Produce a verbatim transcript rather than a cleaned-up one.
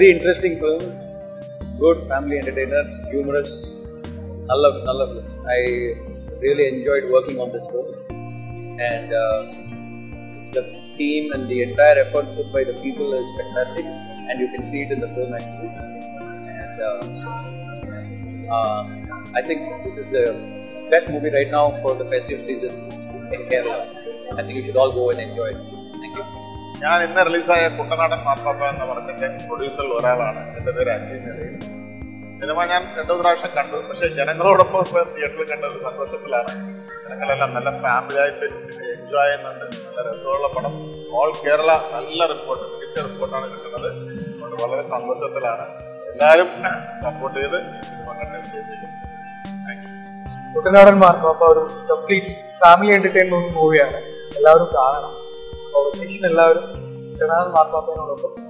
very interesting film. Good family entertainer, humorous. I love it. I love it. I really enjoyed working on this film, and uh, the team and the entire effort put by the people is fantastic, and you can see it in the film actually. And uh, uh, I think this is the best movie right now for the festive season in Kerala. I think you should all go and enjoy it. Thank you. ഞാൻ ഇന്ന് റിലീസായ കുട്ടനാടൻ മാർപ്പാപ്പ എന്ന പടത്തിന്റെ പ്രൊഡ്യൂസറിൽ ഒരാളാണ്. എൻ്റെ പേര് അജയ് നെല്ലയിൽ. സിനിമ ഞാൻ രണ്ടു പ്രാവശ്യം കണ്ടു. പക്ഷേ ജനങ്ങളോടൊപ്പം ഇപ്പോൾ തിയേറ്ററിൽ കണ്ട ഒരു സന്തോഷത്തിലാണ്. ജനങ്ങളെല്ലാം നല്ല ഫാമിലി ആയിട്ട് എൻജോയ് ചെയ്യുന്നുണ്ട്. നല്ല രസമുള്ള പടം. ഓൾ കേരള നല്ല റിപ്പോർട്ട്, മികച്ച റിപ്പോർട്ടാണ് കിട്ടുന്നത്. അതുകൊണ്ട് വളരെ സന്തോഷത്തിലാണ്. എല്ലാവരും സപ്പോർട്ട് ചെയ്ത് സിനിമ കണ്ട് വിജയിക്കും. Thank you. കുട്ടനാടൻ മാർപ്പാപ്പ ഒരു കംപ്ലീറ്റ് ഫാമിലി എന്റർടൈൻമെന്റ് മൂവിയാണ്. എല്ലാവരും കാണണം. എല്ലാവരും കുട്ടനാടൻ മാർപ്പാപ്പയോടൊപ്പം